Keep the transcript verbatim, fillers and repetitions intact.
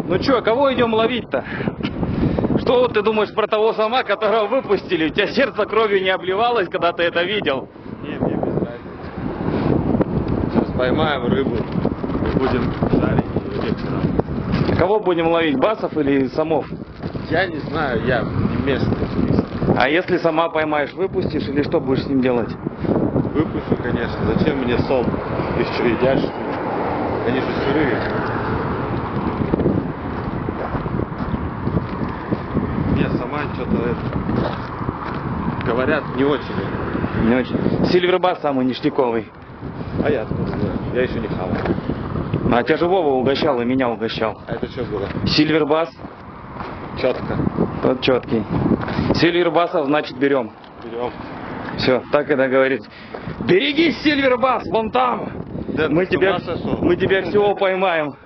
Ну чё, кого идем ловить-то? Что вот ты думаешь про того сама, которого выпустили? У тебя сердце кровью не обливалось, когда ты это видел? Нет, мне без разницы. Сейчас поймаем рыбу и будем жарить ее вечером. Кого будем ловить, басов или самов? Я не знаю, я не местный турист. А если сама поймаешь, выпустишь или что будешь с ним делать? Выпущу, конечно. Зачем мне сом? Ты что, едят? Они же сырые. Нет, сама что-то это... говорят, не очень. Не очень. Сильвербас самый ништяковый. А я откуда знаю? Я еще не хавал. А тебя же Вова угощал и меня угощал. А это что было? Сильвербас. Четко. Тот четкий. Сильвербасов, значит, берем. Берем. Все, так и договорились. Берегись, Сильвербас, вон там. Да, мы, ты тебя, с ума сошел? мы тебя всего поймаем.